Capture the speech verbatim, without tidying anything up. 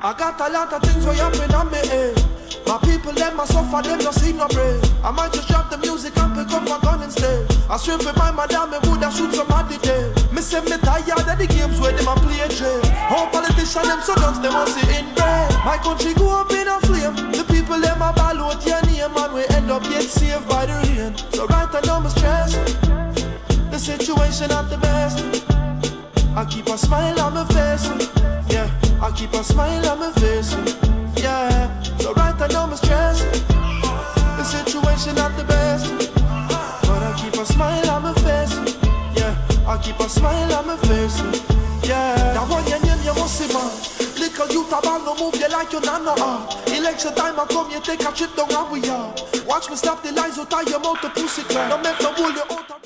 I got a lot of things way happen on me, eh. My people, them a suffer, them no see no break. I might just drop the music and pick up my gun instead. I swear for my madam, me woulda shoot somebody there. Me say me tired of the games where them a play jail. All politicians, them so nuts, them a see in bed. My country go up in a flame. The people, them a ball out your name, and we end up get saved by the rain. So right now, I'm stressed. The situation not the best. I keep a smile on my face. Yeah, I keep a smile on my face. Yeah, so right now I'm stressed. The situation not the best, but I keep a smile on my face. Yeah, I keep a smile on my face. Yeah, that one your name you must see man. Little youth about no move you like you nano ah. Election time I come you take a trip down where we are. Watch me stop the lies out of your mouth to pussy clown. Don't make no bull you out of